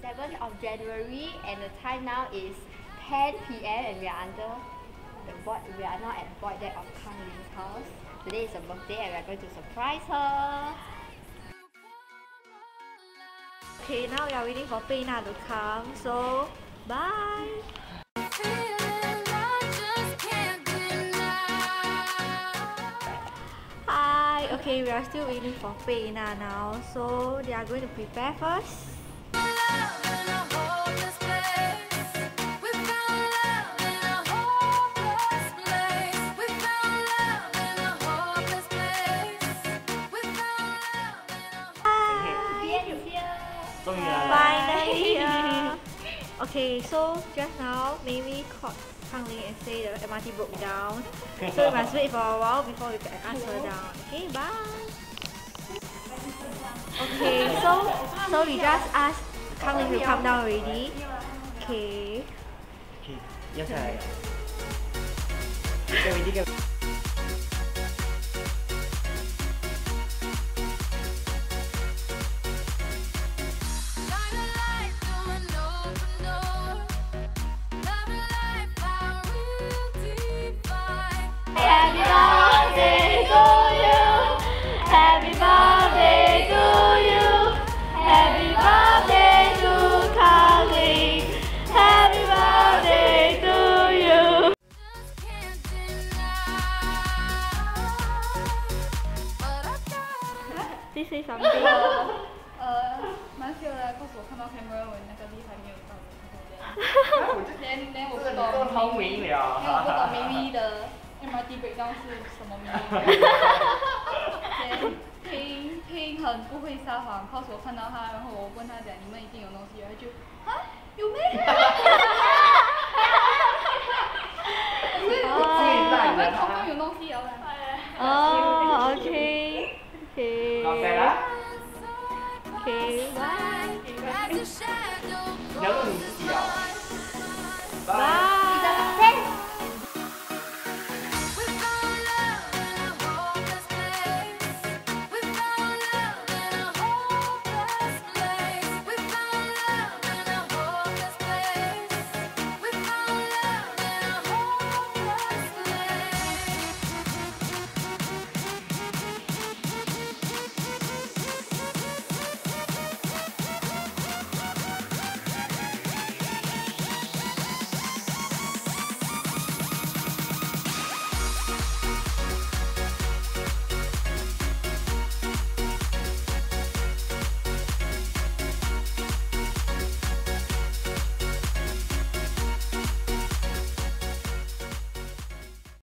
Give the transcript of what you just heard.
7th of January and the time now is 10 p.m. and we are under the void. We are now at void deck of Kangling's house. Today is her birthday and we are going to surprise her. Okay, now we are waiting for Pei Na to come. So bye. Hi. Okay, we are still waiting for Pei Na now. So they are going to prepare first. Finally here. Okay, so just now Mimi called Kangling and say the MRT broke down. So we must wait for a while before we can ask her down. Okay, bye. Okay, so we just asked Kangling to come down already. Okay. Okay, yes I. Get ready, get ready. Happy birthday to you. Happy birthday to you. Happy birthday to Kangling. Happy birthday to you. Please say something. 蛮 feel 的，告诉我看到 camera 我那个力还没有到的。连我不懂，连我不懂 Mimi 的 MRT breakdown 是什么名？听很不会撒谎，告诉我看到他，然后我问他讲你们一定有东西，然后就啊有没？我们口中有东西了。 哦 ，OK， OK。Okay, bye. Bye.